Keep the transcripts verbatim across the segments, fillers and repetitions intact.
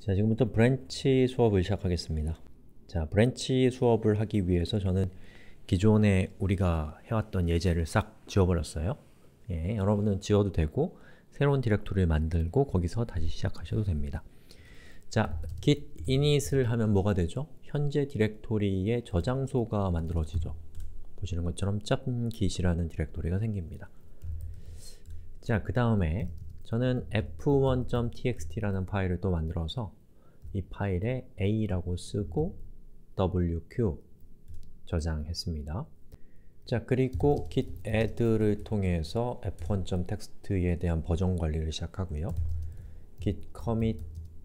자, 지금부터 브랜치 수업을 시작하겠습니다. 자, 브랜치 수업을 하기 위해서 저는 기존에 우리가 해왔던 예제를 싹 지워버렸어요. 예, 여러분은 지워도 되고 새로운 디렉토리를 만들고 거기서 다시 시작하셔도 됩니다. 자, git init을 하면 뭐가 되죠? 현재 디렉토리의 저장소가 만들어지죠. 보시는 것처럼 .git이라는 디렉토리가 생깁니다. 자, 그 다음에 저는 에프 원 점 티 엑스 티라는 파일을 또 만들어서 이 파일에 a라고 쓰고 더블유 큐 저장했습니다. 자, 그리고 git add를 통해서 에프 원 점 텍스트에 대한 버전 관리를 시작하고요. git commit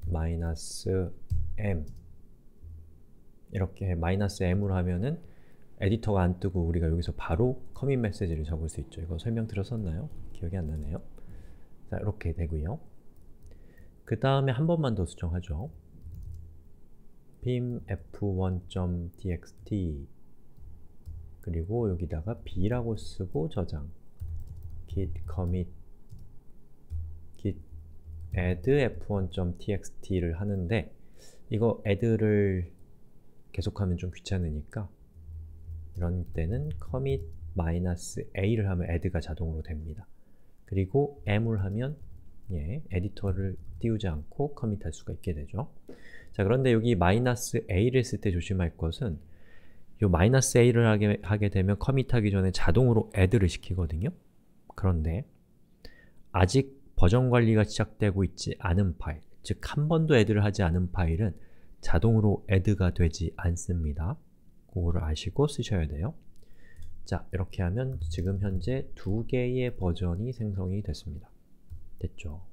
-m 이렇게 -m으로 하면은 에디터가 안 뜨고 우리가 여기서 바로 커밋 메시지를 적을 수 있죠. 이거 설명드렸었나요? 기억이 안 나네요. 자, 이렇게 되고요. 그 다음에 한 번만 더 수정하죠. bim 에프 원 점 티 엑스 티 그리고 여기다가 b라고 쓰고 저장 git commit git add 에프 원 점 티 엑스 티를 하는데 이거 add를 계속하면 좀 귀찮으니까 이런 때는 commit -a를 하면 add가 자동으로 됩니다. 그리고 m을 하면 예, 에디터를 띄우지 않고 커밋할 수가 있게 되죠. 자, 그런데 여기 -a를 쓸 때 조심할 것은 이 -a를 하게, 하게 되면 커밋하기 전에 자동으로 add를 시키거든요. 그런데 아직 버전 관리가 시작되고 있지 않은 파일, 즉 한 번도 add를 하지 않은 파일은 자동으로 add가 되지 않습니다. 그거를 아시고 쓰셔야 돼요. 자, 이렇게 하면 지금 현재 두 개의 버전이 생성이 됐습니다. 됐죠?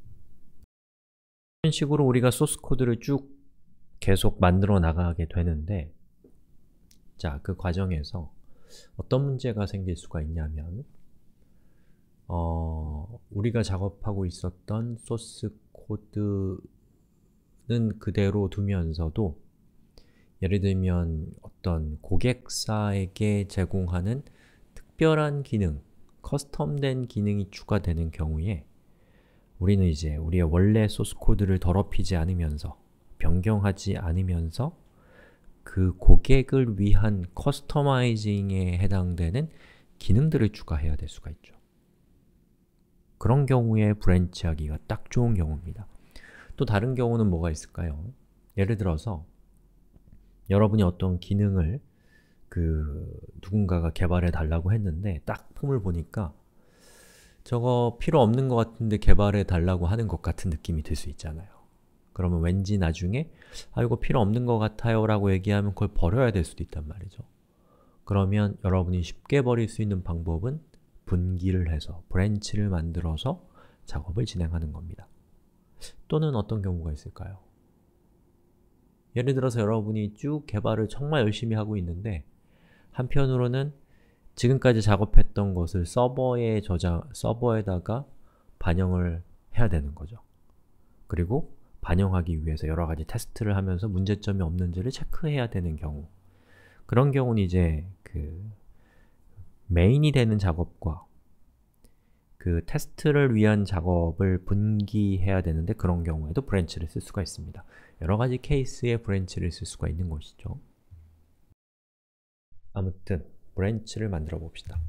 이런 식으로 우리가 소스 코드를 쭉 계속 만들어 나가게 되는데 자, 그 과정에서 어떤 문제가 생길 수가 있냐면 어, 우리가 작업하고 있었던 소스 코드는 그대로 두면서도 예를 들면 어떤 고객사에게 제공하는 특별한 기능, 커스텀된 기능이 추가되는 경우에 우리는 이제 우리의 원래 소스 코드를 더럽히지 않으면서 변경하지 않으면서 그 고객을 위한 커스터마이징에 해당되는 기능들을 추가해야 될 수가 있죠. 그런 경우에 브랜치하기가 딱 좋은 경우입니다. 또 다른 경우는 뭐가 있을까요? 예를 들어서 여러분이 어떤 기능을 그 누군가가 개발해 달라고 했는데 딱 폼을 보니까 저거 필요 없는 것 같은데 개발해 달라고 하는 것 같은 느낌이 들 수 있잖아요. 그러면 왠지 나중에 아, 이거 필요 없는 것 같아요 라고 얘기하면 그걸 버려야 될 수도 있단 말이죠. 그러면 여러분이 쉽게 버릴 수 있는 방법은 분기를 해서 브랜치를 만들어서 작업을 진행하는 겁니다. 또는 어떤 경우가 있을까요? 예를 들어서 여러분이 쭉 개발을 정말 열심히 하고 있는데 한편으로는 지금까지 작업했던 것을 서버에 저장, 서버에다가 반영을 해야 되는 거죠. 그리고 반영하기 위해서 여러 가지 테스트를 하면서 문제점이 없는지를 체크해야 되는 경우 그런 경우는 이제 그 메인이 되는 작업과 그 테스트를 위한 작업을 분기해야 되는데 그런 경우에도 브랜치를 쓸 수가 있습니다. 여러 가지 케이스에 브랜치를 쓸 수가 있는 것이죠. 아무튼 브랜치를 만들어 봅시다.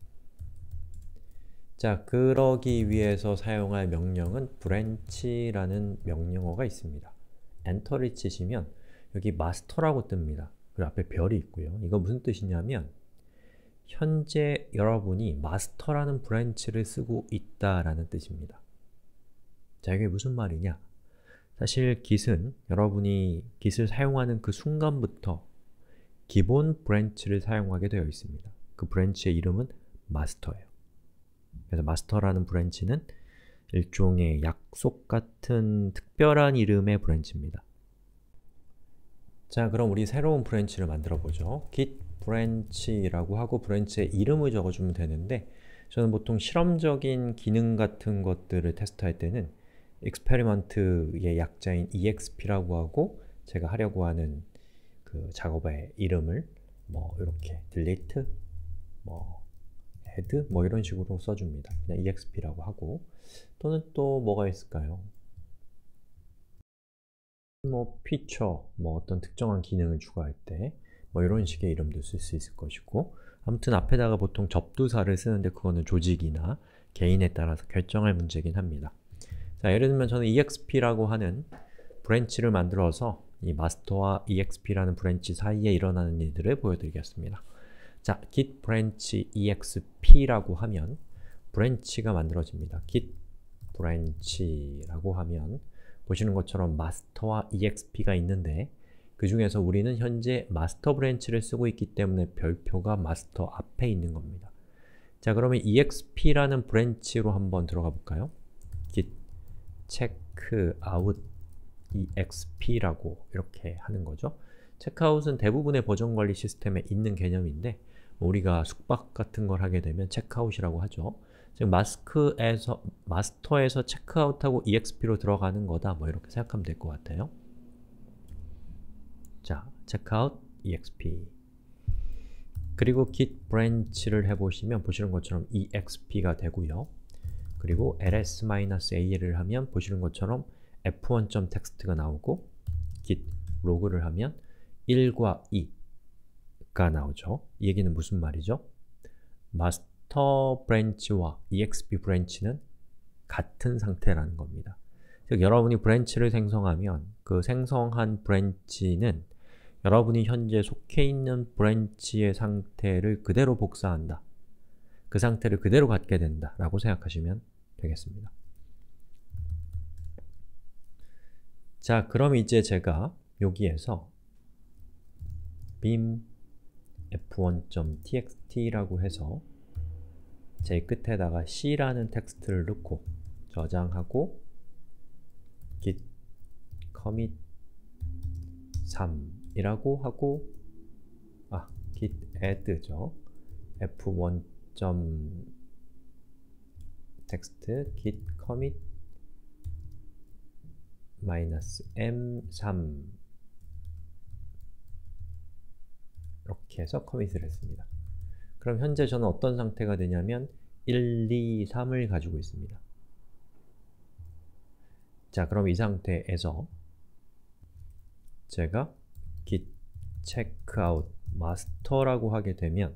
자, 그러기 위해서 사용할 명령은 branch라는 명령어가 있습니다. 엔터를 치시면 여기 master라고 뜹니다. 그리고 앞에 별이 있고요. 이거 무슨 뜻이냐면 현재 여러분이 master라는 브랜치를 쓰고 있다라는 뜻입니다. 자, 이게 무슨 말이냐? 사실 git은 여러분이 git을 사용하는 그 순간부터 기본 브랜치를 사용하게 되어 있습니다. 그 브랜치의 이름은 master예요. 그래서 master라는 브랜치는 일종의 약속 같은 특별한 이름의 브랜치입니다. 자, 그럼 우리 새로운 브랜치를 만들어 보죠. git branch라고 하고 브랜치의 이름을 적어주면 되는데 저는 보통 실험적인 기능 같은 것들을 테스트할 때는 experiment의 약자인 exp라고 하고 제가 하려고 하는 그 작업의 이름을 뭐 이렇게 delete, 뭐 add, 뭐 이런 식으로 써줍니다. 그냥 exp라고 하고 또는 또 뭐가 있을까요? 뭐 피처, 뭐 어떤 특정한 기능을 추가할 때 뭐 이런 식의 이름도 쓸 수 있을 것이고, 아무튼 앞에다가 보통 접두사를 쓰는데 그거는 조직이나 개인에 따라서 결정할 문제긴 합니다. 자, 예를 들면 저는 exp라고 하는 브랜치를 만들어서 이 마스터와 exp라는 브랜치 사이에 일어나는 일들을 보여드리겠습니다. 자, git branch exp라고 하면 브랜치가 만들어집니다. git branch라고 하면 보시는 것처럼 마스터와 exp가 있는데 그 중에서 우리는 현재 마스터 브랜치를 쓰고 있기 때문에 별표가 마스터 앞에 있는 겁니다. 자, 그러면 exp라는 브랜치로 한번 들어가 볼까요? git check out exp라고 이렇게 하는 거죠. checkout은 대부분의 버전 관리 시스템에 있는 개념인데 우리가 숙박 같은 걸 하게 되면 checkout이라고 하죠. 즉 마스크에서, 마스터에서 checkout하고 exp로 들어가는 거다, 뭐 이렇게 생각하면 될 것 같아요. 자, checkout exp 그리고 git branch를 해보시면 보시는 것처럼 exp가 되고요. 그리고 ls-a를 하면 보시는 것처럼 에프 원 점 텍스트가 나오고 git log를 하면 일과 이가 나오죠. 이 얘기는 무슨 말이죠? 마스터 브랜치와 exp 브랜치는 같은 상태라는 겁니다. 즉, 여러분이 브랜치를 생성하면 그 생성한 브랜치는 여러분이 현재 속해 있는 브랜치의 상태를 그대로 복사한다. 그 상태를 그대로 갖게 된다 라고 생각하시면 되겠습니다. 자, 그럼 이제 제가 여기에서 bin 에프 원 점 txt라고 해서 제 끝에다가 c라는 텍스트를 넣고 저장하고 git commit 삼 이라고 하고 아, git add죠. 에프 원 점 text git commit 엠 삼 이렇게 해서 커밋을 했습니다. 그럼 현재 저는 어떤 상태가 되냐면 일, 이, 삼을 가지고 있습니다. 자, 그럼 이 상태에서 제가 git checkout master라고 하게 되면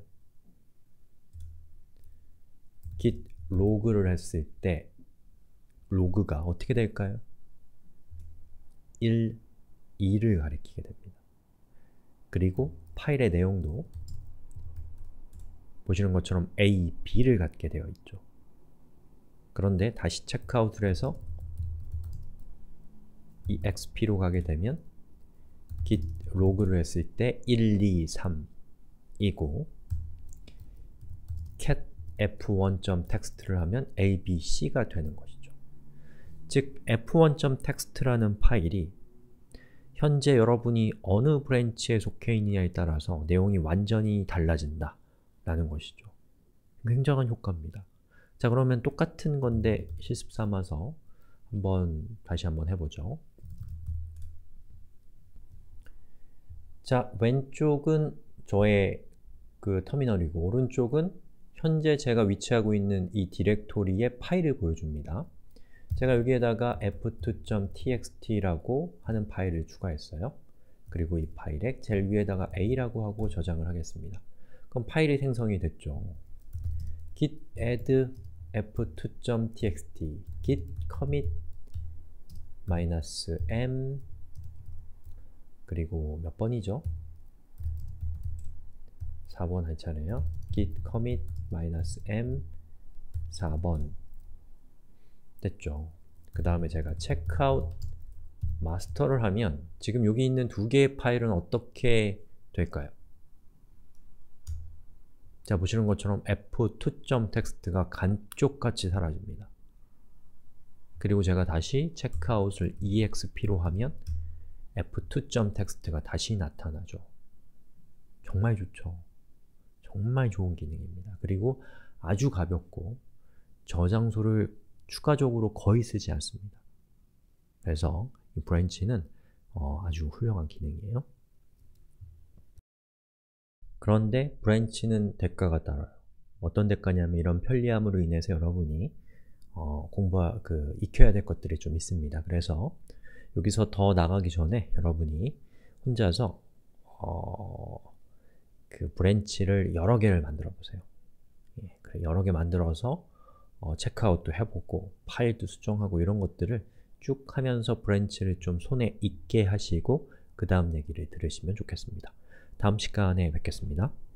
git log를 했을 때 로그가 어떻게 될까요? 일, 이를 가리키게 됩니다. 그리고 파일의 내용도 보시는 것처럼 A, B를 갖게 되어 있죠. 그런데 다시 체크아웃을 해서 이 exp로 가게 되면 git log를 했을 때 일, 이, 삼이고 cat 에프 원 점 text를 하면 A, B, C가 되는 것이죠. 즉, 에프 원 점 text라는 파일이 현재 여러분이 어느 브랜치에 속해 있느냐에 따라서 내용이 완전히 달라진다 라는 것이죠. 굉장한 효과입니다. 자, 그러면 똑같은 건데 실습 삼아서 한번 다시 한번 해보죠. 자, 왼쪽은 저의 그 터미널이고 오른쪽은 현재 제가 위치하고 있는 이 디렉토리의 파일을 보여줍니다. 제가 여기에다가 에프 투 점 txt라고 하는 파일을 추가했어요. 그리고 이 파일에 제일 위에다가 A라고 하고 저장을 하겠습니다. 그럼 파일이 생성이 됐죠. git add 에프 투 점 txt git commit -m 그리고 몇 번이죠? 사 번 할 차례요. git commit -m 사 번 됐죠. 그 다음에 제가 checkout master를 하면 지금 여기 있는 두 개의 파일은 어떻게 될까요? 자, 보시는 것처럼 에프 투 점 text가 감쪽같이 사라집니다. 그리고 제가 다시 checkout을 exp로 하면 에프 투 점 text가 다시 나타나죠. 정말 좋죠. 정말 좋은 기능입니다. 그리고 아주 가볍고 저장소를 추가적으로 거의 쓰지 않습니다. 그래서 이 브랜치는 어, 아주 훌륭한 기능이에요. 그런데 브랜치는 대가가 따라요. 어떤 대가냐면 이런 편리함으로 인해서 여러분이 어, 공부, 그, 익혀야 될 것들이 좀 있습니다. 그래서 여기서 더 나가기 전에 여러분이 혼자서 어, 그 브랜치를 여러 개를 만들어 보세요. 예, 그래, 여러 개 만들어서 어, 체크아웃도 해보고 파일도 수정하고 이런 것들을 쭉 하면서 브랜치를 좀 손에 익게 하시고 그 다음 얘기를 들으시면 좋겠습니다. 다음 시간에 뵙겠습니다.